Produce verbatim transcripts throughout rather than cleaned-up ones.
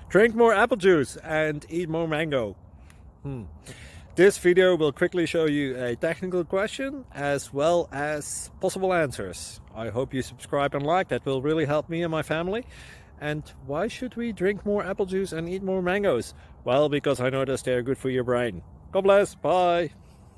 Drink more apple juice and eat more mango. Hmm. This video will quickly show you a technical question as well as possible answers. I hope you subscribe and like, that will really help me and my family. And why should we drink more apple juice and eat more mangoes? Well, because I noticed they're good for your brain. God bless, bye!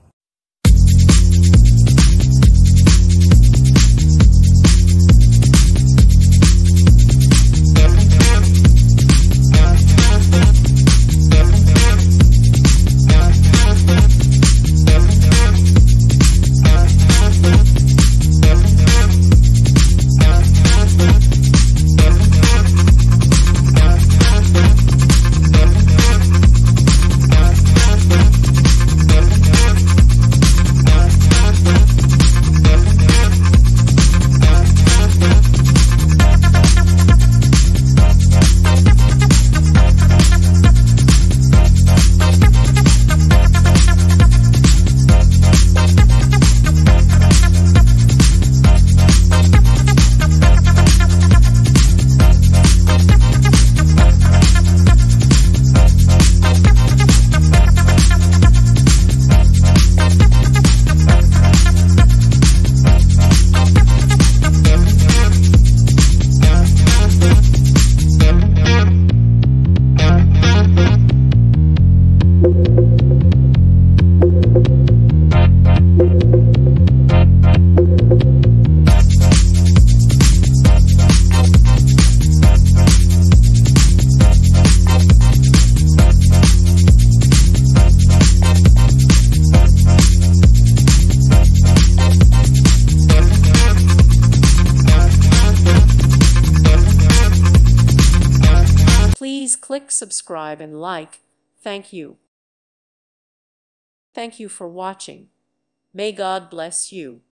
Please click subscribe and like. Thank you. Thank you for watching. May God bless you.